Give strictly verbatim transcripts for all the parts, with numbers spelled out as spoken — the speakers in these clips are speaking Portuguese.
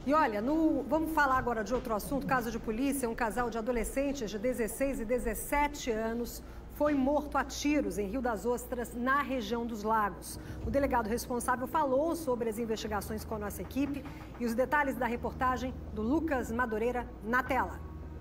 E olha, no... vamos falar agora de outro assunto, caso de polícia. Um casal de adolescentes de dezesseis e dezessete anos foi morto a tiros em Rio das Ostras, na região dos Lagos. O delegado responsável falou sobre as investigações com a nossa equipe e os detalhes da reportagem do Lucas Madureira na tela.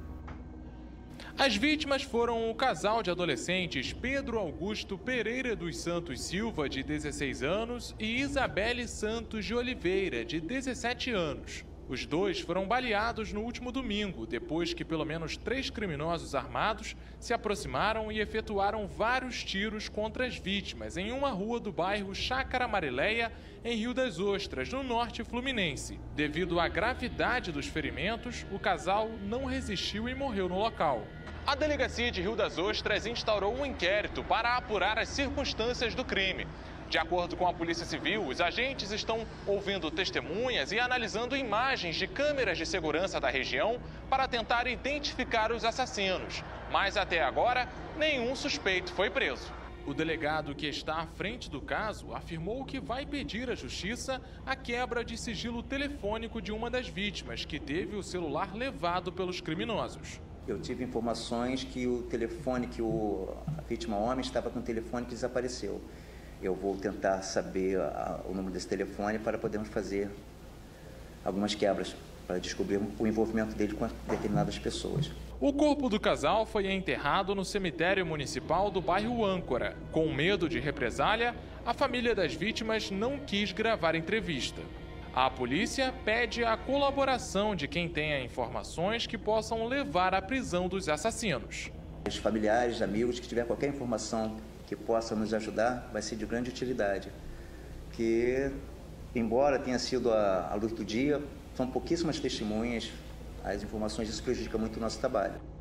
As vítimas foram o casal de adolescentes Pedro Augusto Pereira dos Santos Silva, de dezesseis anos, e Isabelle Santos de Oliveira, de dezessete anos. Os dois foram baleados no último domingo, depois que pelo menos três criminosos armados se aproximaram e efetuaram vários tiros contra as vítimas em uma rua do bairro Chácara Marileia, em Rio das Ostras, no norte fluminense. Devido à gravidade dos ferimentos, o casal não resistiu e morreu no local. A Delegacia de Rio das Ostras instaurou um inquérito para apurar as circunstâncias do crime. De acordo com a Polícia Civil, os agentes estão ouvindo testemunhas e analisando imagens de câmeras de segurança da região para tentar identificar os assassinos. Mas até agora, nenhum suspeito foi preso. O delegado que está à frente do caso afirmou que vai pedir à Justiça a quebra de sigilo telefônico de uma das vítimas, que teve o celular levado pelos criminosos. Eu tive informações que o telefone, que o, a vítima homem estava com o telefone que desapareceu. Eu vou tentar saber a, o número desse telefone para podermos fazer algumas quebras, para descobrir o envolvimento dele com determinadas pessoas. O corpo do casal foi enterrado no cemitério municipal do bairro Âncora. Com medo de represália, a família das vítimas não quis gravar entrevista. A polícia pede a colaboração de quem tenha informações que possam levar à prisão dos assassinos. Os familiares, amigos, que tiver qualquer informação que possa nos ajudar, vai ser de grande utilidade. Que, embora tenha sido a, a luz do dia, são pouquíssimas testemunhas, as informações, isso prejudica muito o nosso trabalho.